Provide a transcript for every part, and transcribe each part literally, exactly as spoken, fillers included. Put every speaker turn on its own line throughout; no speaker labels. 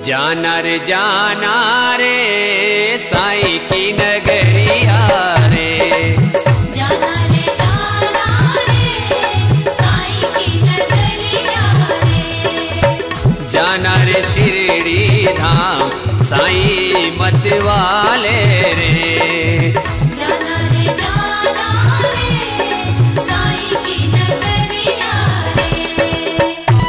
जाना रे जाना रे साईं की नगरिया रे,
जाना रे जाना रे साईं की नगरिया रे,
जाना रे शिरडी धाम साईं मत वाले रे,
जाना रे जाना रे साईं की नगरिया रे।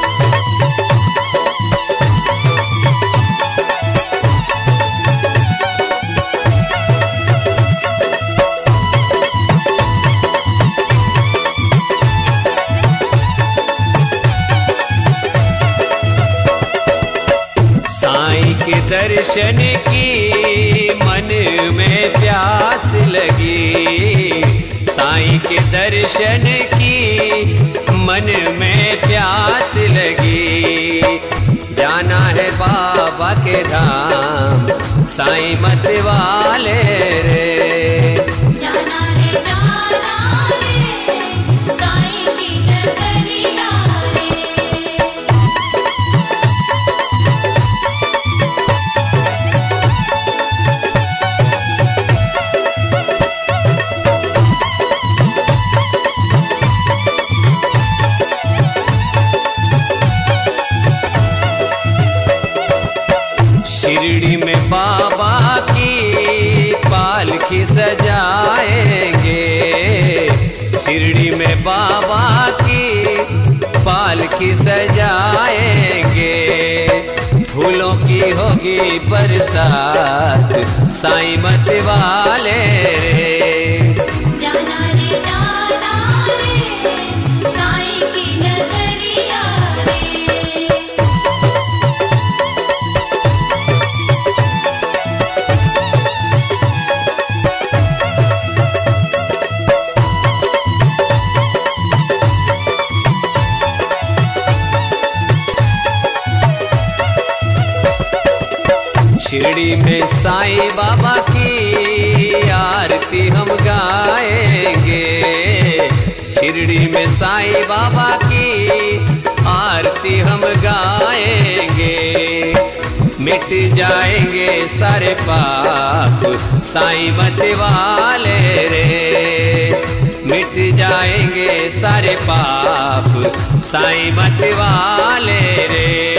साईं के दर्शन की मन में प्यास लगी, साईं के दर्शन की मन में प्यास लगी, जाना है बाबा के धाम साईं मत वाले रे,
जाना रे जाना रे साईं की नगरिया रे।
शिरडी में बाबा की पालकी सजाएंगे, शिरडी में बाबा की पालकी सजाएंगे, फूलों की होगी बरसात साईं मत वाले रे,
जाना रे जाना रे साईं की नगरिया रे।
शिरडी में साईं बाबा की आरती हम गाएंगे, शिरडी में साईं बाबा की आरती हम गाएंगे, मिट जाएंगे सारे पाप साईं मत वाले रे, मिट जाएंगे सारे पाप साईं मत वाले रे।